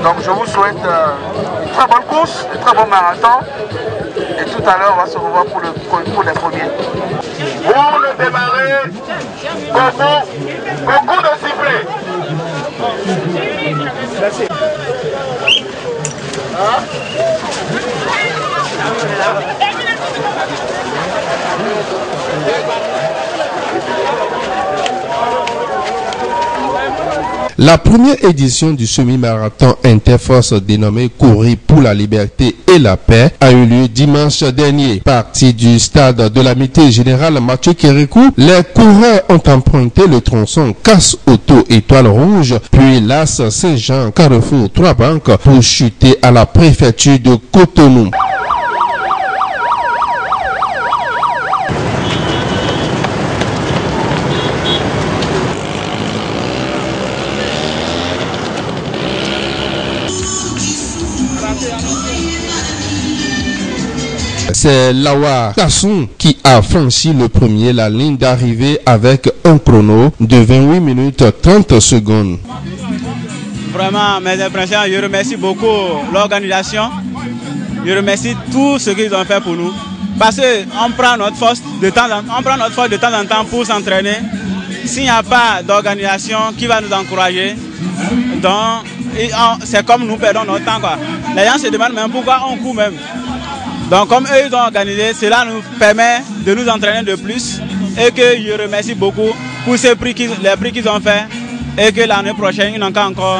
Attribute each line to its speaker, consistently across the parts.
Speaker 1: Donc je vous souhaite une très bonne course, un très bon marathon. Et tout à l'heure, on va se revoir pour les premiers.
Speaker 2: Pour le démarrer, beaucoup de sifflets.
Speaker 1: Merci.
Speaker 3: La première édition du semi-marathon Interforce dénommé Courir pour la liberté et la paix a eu lieu dimanche dernier. Parti du stade de l'amitié générale Mathieu Kérékou, les coureurs ont emprunté le tronçon Casse-Auto-Étoile Rouge, puis l'As Saint-Jean Carrefour 3 Banques pour chuter à la préfecture de Cotonou. C'est Lawa Kassoum qui a franchi le premier la ligne d'arrivée avec un chrono de 28 minutes 30 secondes.
Speaker 4: Vraiment, mes impressions, je remercie beaucoup l'organisation. Je remercie tout ce qu'ils ont fait pour nous. Parce qu'on prend notre force de temps en temps pour s'entraîner. S'il n'y a pas d'organisation qui va nous encourager, donc c'est comme nous perdons notre temps, quoi. Les gens se demandent même pourquoi on court même. Donc comme eux ils ont organisé, cela nous permet de nous entraîner de plus et que je remercie beaucoup pour les prix qu'ils ont fait et que l'année prochaine ils n'ont qu'à encore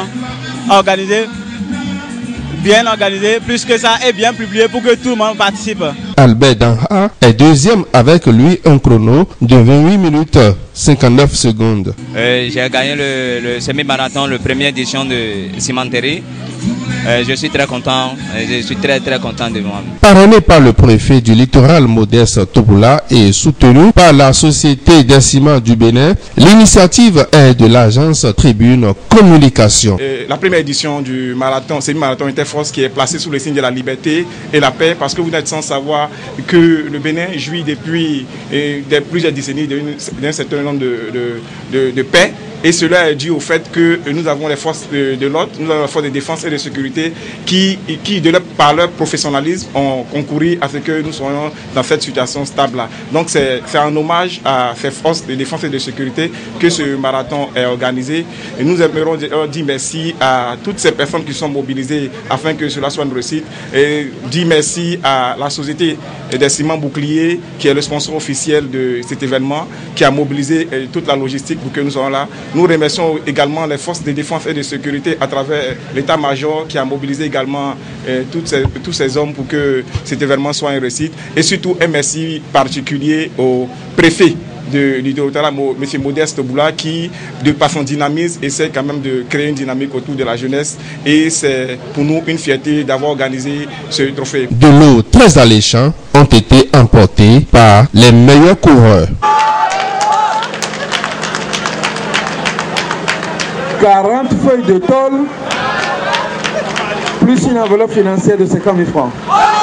Speaker 4: bien organisé, plus que ça et bien publié pour que tout le monde participe.
Speaker 3: Albert Danha est deuxième avec lui un chrono de 28 minutes 59 secondes.
Speaker 5: J'ai gagné le semi-marathon, la première édition de Cimenterie. Je suis très content, je suis très content de moi.
Speaker 3: Parrainé par le préfet du littoral Modeste Topula et soutenu par la Société des ciments du Bénin, l'initiative est de l'agence Tribune Communication.
Speaker 6: La première édition du marathon, semi-marathon Interforce qui est placé sous le signe de la liberté et la paix, parce que vous n'êtes sans savoir que le Bénin jouit depuis plusieurs décennies d'un certain nombre de paix. Et cela est dû au fait que nous avons les forces de l'ordre, nous avons les forces de défense et de sécurité qui par leur professionnalisme, ont concouru à ce que nous soyons dans cette situation stable-là. Donc c'est un hommage à ces forces de défense et de sécurité que ce marathon est organisé. Et nous aimerons dire merci à toutes ces personnes qui sont mobilisées afin que cela soit une réussite. Et dire merci à la Société des ciments boucliers qui est le sponsor officiel de cet événement, qui a mobilisé toute la logistique pour que nous soyons là. Nous remercions également les forces de défense et de sécurité à travers l'état-major qui a mobilisé également tous ces hommes pour que cet événement soit une réussite. Et surtout un merci particulier au préfet du littoral, M. Modeste Boula, qui, de par son dynamisme, essaie quand même de créer une dynamique autour de la jeunesse. Et c'est pour nous une fierté d'avoir organisé ce trophée.
Speaker 3: De l'eau très alléchant ont été emportés par les meilleurs coureurs.
Speaker 7: 40 feuilles de tôle, plus une enveloppe financière de 50 000 francs.